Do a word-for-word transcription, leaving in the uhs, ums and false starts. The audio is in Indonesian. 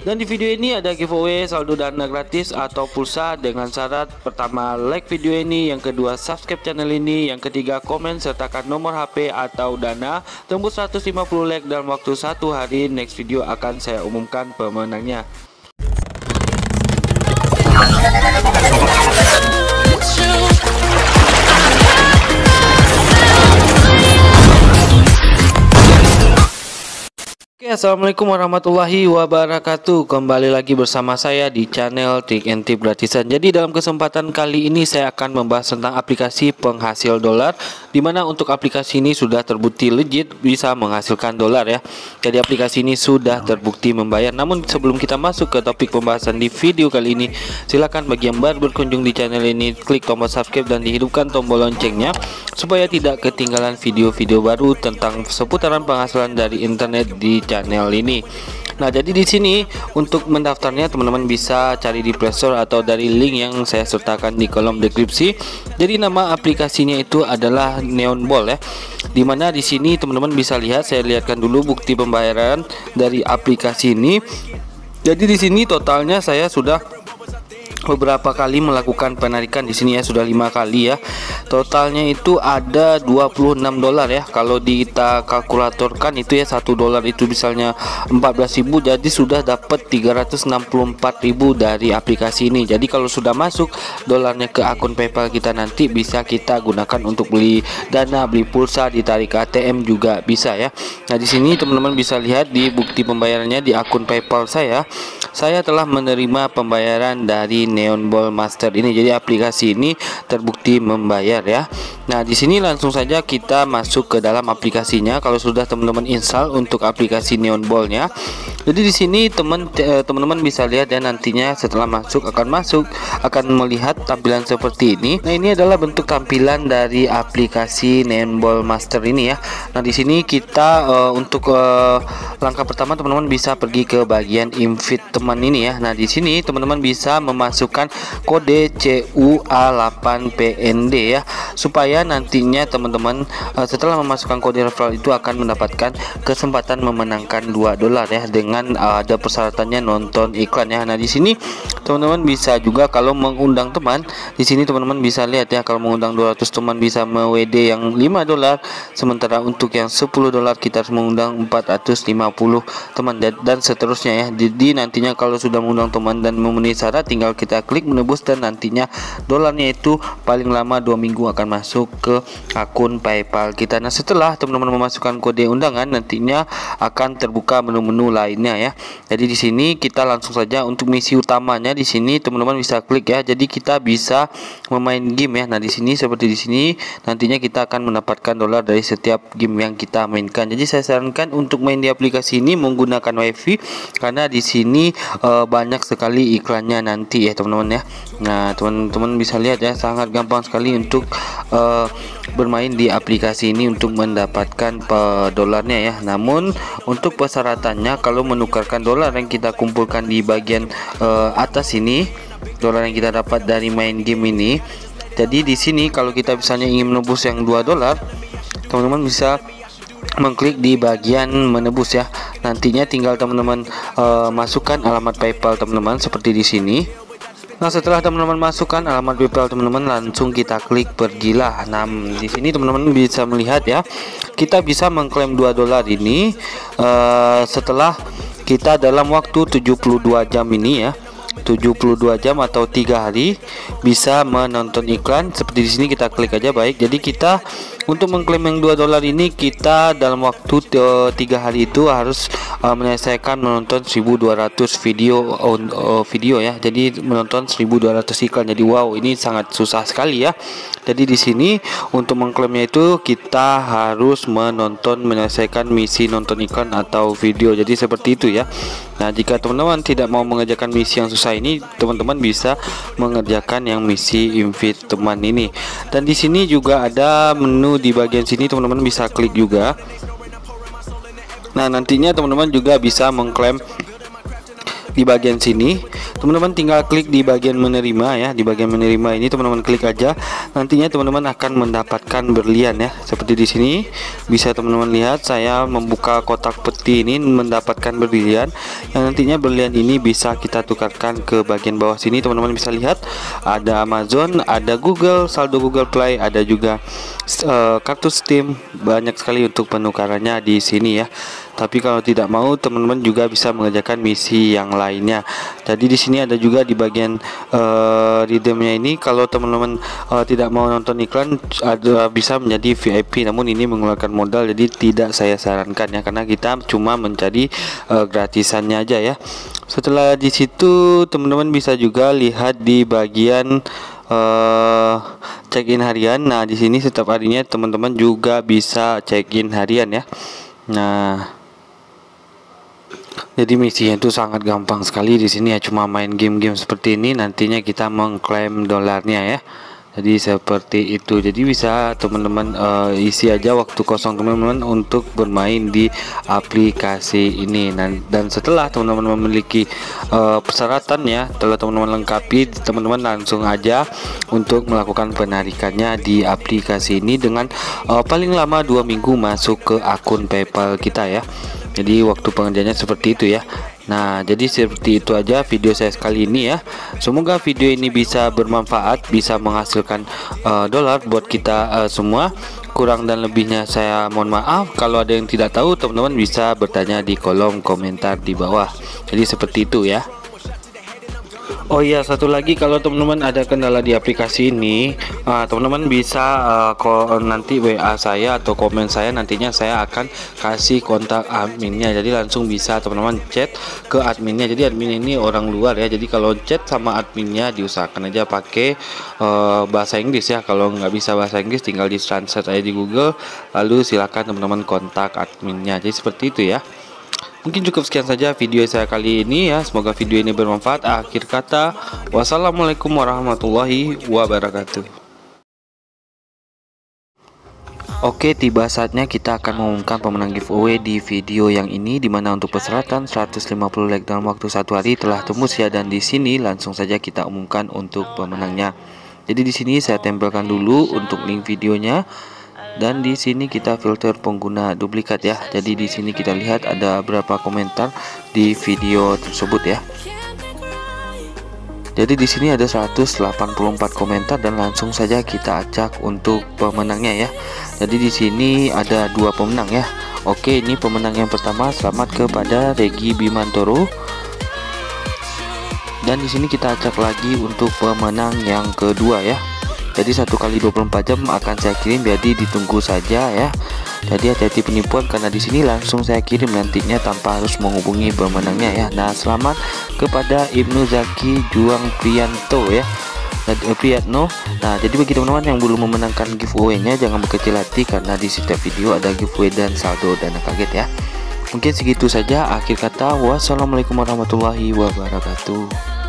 Dan di video ini ada giveaway saldo dana gratis atau pulsa dengan syarat pertama like video ini, yang kedua subscribe channel ini, yang ketiga komen sertakan nomor H P atau dana tembus seratus lima puluh like dalam waktu satu hari. Next video akan saya umumkan pemenangnya. Oke, assalamualaikum warahmatullahi wabarakatuh. Kembali lagi bersama saya di channel Trik and Tip Gratisan. Jadi dalam kesempatan kali ini saya akan membahas tentang aplikasi penghasil dolar, dimana untuk aplikasi ini sudah terbukti legit bisa menghasilkan dolar ya. Jadi aplikasi ini sudah terbukti membayar. Namun sebelum kita masuk ke topik pembahasan di video kali ini, silakan bagi yang baru berkunjung di channel ini klik tombol subscribe dan dihidupkan tombol loncengnya supaya tidak ketinggalan video-video baru tentang seputaran penghasilan dari internet di channel ini. Nah, jadi di sini untuk mendaftarnya teman-teman bisa cari di Play Store atau dari link yang saya sertakan di kolom deskripsi. Jadi nama aplikasinya itu adalah Neon Ball ya. Dimana di sini teman-teman bisa lihat, saya lihatkan dulu bukti pembayaran dari aplikasi ini. Jadi di sini totalnya saya sudah beberapa kali melakukan penarikan di sini ya, sudah lima kali ya. Totalnya itu ada dua puluh enam dolar ya. Kalau kita kalkulatorkan itu ya, satu dolar itu misalnya empat belas ribu, jadi sudah dapat tiga ratus enam puluh empat ribu dari aplikasi ini. Jadi kalau sudah masuk dolarnya ke akun PayPal kita, nanti bisa kita gunakan untuk beli dana, beli pulsa, ditarik A T M juga bisa ya. Nah, di sini teman-teman bisa lihat di bukti pembayarannya di akun PayPal saya. Saya telah menerima pembayaran dari Neon Ball Master ini. Jadi aplikasi ini terbukti membayar ya. Nah, di sini langsung saja kita masuk ke dalam aplikasinya. Kalau sudah teman-teman install untuk aplikasi Neon Ball-nya. Jadi di sini teman teman-teman bisa lihat ya, nantinya setelah masuk akan masuk akan melihat tampilan seperti ini. Nah, ini adalah bentuk tampilan dari aplikasi Neon Ball Master ini ya. Nah, di sini kita uh, untuk uh, langkah pertama teman-teman bisa pergi ke bagian invite teman ini ya. Nah, di sini teman-teman bisa memasukkan kode C U A delapan P N D ya, supaya nantinya teman-teman uh, setelah memasukkan kode referral itu akan mendapatkan kesempatan memenangkan dua dolar ya, dengan uh, ada persyaratannya nonton iklan ya. Nah, di sini teman-teman bisa juga kalau mengundang teman, di sini teman-teman bisa lihat ya, kalau mengundang dua ratus teman bisa me-W D yang lima dolar, sementara untuk yang sepuluh dolar kita harus mengundang empat ratus lima puluh teman, dan, dan seterusnya ya. Jadi nantinya kalau sudah mengundang teman dan memenuhi syarat, tinggal kita klik menebus dan nantinya dolarnya itu paling lama dua minggu akan masuk ke akun PayPal kita. Nah, setelah teman-teman memasukkan kode undangan, nantinya akan terbuka menu-menu lainnya ya. Jadi di sini kita langsung saja untuk misi utamanya. Di sini teman-teman bisa klik ya. Jadi kita bisa memain game ya. Nah, di sini seperti di sini nantinya kita akan mendapatkan dolar dari setiap game yang kita mainkan. Jadi saya sarankan untuk main di aplikasi ini menggunakan WiFi, karena di sini e, banyak sekali iklannya nanti ya teman-teman ya. Nah, teman-teman bisa lihat ya, sangat gampang sekali untuk e, bermain di aplikasi ini untuk mendapatkan dolarnya ya. Namun untuk persyaratannya, kalau menukarkan dolar yang kita kumpulkan di bagian e, atas ini, dolar yang kita dapat dari main game ini. Jadi di sini kalau kita misalnya ingin menebus yang dua dolar, teman-teman bisa mengklik di bagian menebus ya. Nantinya tinggal teman-teman uh, masukkan alamat PayPal teman-teman seperti di sini. Nah, setelah teman-teman masukkan alamat PayPal teman-teman, langsung kita klik pergilah. Nah, di sini teman-teman bisa melihat ya, kita bisa mengklaim dua dolar ini uh, setelah kita dalam waktu tujuh puluh dua jam ini ya. tujuh puluh dua jam atau tiga hari bisa menonton iklan seperti di sini. Kita klik aja baik. Jadi kita untuk mengklaim yang dua dolar ini, kita dalam waktu tiga hari itu harus uh, menyelesaikan menonton seribu dua ratus video uh, video ya. Jadi menonton seribu dua ratus iklan. Jadi wow, ini sangat susah sekali ya. Jadi di sini untuk mengklaimnya itu kita harus menonton menyelesaikan misi nonton iklan atau video. Jadi seperti itu ya. Nah, jika teman-teman tidak mau mengerjakan misi yang susah ini, teman-teman bisa mengerjakan yang misi invite teman ini. Dan di sini juga ada menu di bagian sini, teman-teman bisa klik juga. Nah, nantinya teman-teman juga bisa mengklaim di bagian sini. teman-teman tinggal klik di bagian menerima ya. Di bagian menerima ini teman-teman klik aja. Nantinya teman-teman akan mendapatkan berlian ya. Seperti di sini bisa teman-teman lihat, saya membuka kotak peti ini mendapatkan berlian. Yang nantinya berlian ini bisa kita tukarkan ke bagian bawah sini. Teman-teman bisa lihat ada Amazon, ada Google, saldo Google Play, ada juga uh, kartu Steam. Banyak sekali untuk penukarannya di sini ya. Tapi kalau tidak mau, teman-teman juga bisa mengerjakan misi yang lainnya. Jadi di sini ada juga di bagian uh, redeemnya ini, kalau teman-teman uh, tidak mau nonton iklan, ada bisa menjadi V I P. Namun ini mengeluarkan modal, jadi tidak saya sarankan ya, karena kita cuma mencari uh, gratisannya aja ya. Setelah di situ, teman-teman bisa juga lihat di bagian uh, check-in harian. Nah, di sini setiap harinya teman-teman juga bisa check-in harian ya. Nah, jadi misinya itu sangat gampang sekali di sini ya, cuma main game-game seperti ini, nantinya kita mengklaim dolarnya ya. Jadi seperti itu. Jadi bisa teman-teman uh, isi aja waktu kosong teman-teman untuk bermain di aplikasi ini. Dan, dan setelah teman-teman memiliki uh, persyaratan ya, setelah teman-teman lengkapi, teman-teman langsung aja untuk melakukan penarikannya di aplikasi ini dengan uh, paling lama dua minggu masuk ke akun PayPal kita ya. Jadi waktu pengerjaannya seperti itu ya. Nah, jadi seperti itu aja video saya kali ini ya. Semoga video ini bisa bermanfaat, bisa menghasilkan uh, dolar buat kita uh, semua. Kurang dan lebihnya saya mohon maaf. Kalau ada yang tidak tahu, teman-teman bisa bertanya di kolom komentar di bawah. Jadi seperti itu ya. Oh iya, satu lagi, kalau teman-teman ada kendala di aplikasi ini, uh, teman-teman bisa uh, call, nanti W A saya atau komen saya, nantinya saya akan kasih kontak adminnya. Jadi langsung bisa teman-teman chat ke adminnya. Jadi admin ini orang luar ya, jadi kalau chat sama adminnya diusahakan aja pakai uh, bahasa Inggris ya. Kalau nggak bisa bahasa Inggris, tinggal di translate aja di Google, lalu silakan teman-teman kontak adminnya. Jadi seperti itu ya. Mungkin cukup sekian saja video saya kali ini ya. Semoga video ini bermanfaat. Akhir kata, wassalamualaikum warahmatullahi wabarakatuh. Oke, tiba saatnya kita akan mengumumkan pemenang giveaway di video yang ini, dimana untuk persyaratan seratus lima puluh like dalam waktu satu hari telah tembus ya. Dan di sini langsung saja kita umumkan untuk pemenangnya. Jadi di sini saya tempelkan dulu untuk link videonya. Dan di sini kita filter pengguna duplikat ya. Jadi di sini kita lihat ada berapa komentar di video tersebut ya. Jadi di sini ada seratus delapan puluh empat komentar dan langsung saja kita acak untuk pemenangnya ya. Jadi di sini ada dua pemenang ya. Oke, ini pemenang yang pertama, selamat kepada Regi Bimantoro. Dan di sini kita acak lagi untuk pemenang yang kedua ya. Jadi satu kali dua puluh empat jam akan saya kirim, jadi ditunggu saja ya. Jadi hati-hati penipuan, karena di sini langsung saya kirim nantinya tanpa harus menghubungi pemenangnya ya. Nah, selamat kepada Ibnu Zaki Juang Priyanto ya. Priyatno. Nah, jadi bagi teman-teman yang belum memenangkan giveaway-nya, jangan berkecil hati karena di setiap video ada giveaway dan saldo dana kaget ya. Mungkin segitu saja. Akhir kata, wassalamualaikum warahmatullahi wabarakatuh.